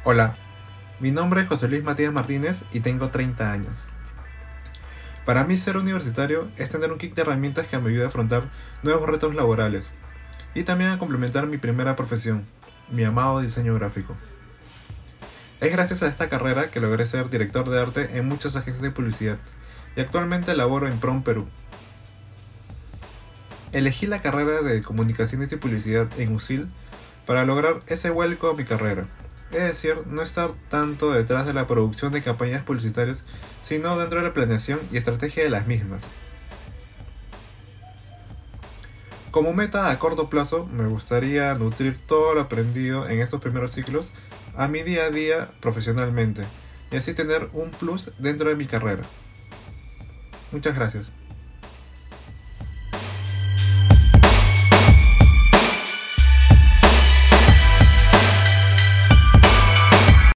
Hola, mi nombre es José Luis Matías Martínez y tengo 30 años. Para mí ser universitario es tener un kit de herramientas que me ayude a afrontar nuevos retos laborales y también a complementar mi primera profesión, mi amado diseño gráfico. Es gracias a esta carrera que logré ser director de arte en muchas agencias de publicidad y actualmente laboro en PROM Perú. Elegí la carrera de Comunicaciones y Publicidad en USIL para lograr ese vuelco a mi carrera. Es decir, no estar tanto detrás de la producción de campañas publicitarias, sino dentro de la planeación y estrategia de las mismas. Como meta a corto plazo, me gustaría nutrir todo lo aprendido en estos primeros ciclos a mi día a día profesionalmente y así tener un plus dentro de mi carrera. Muchas gracias.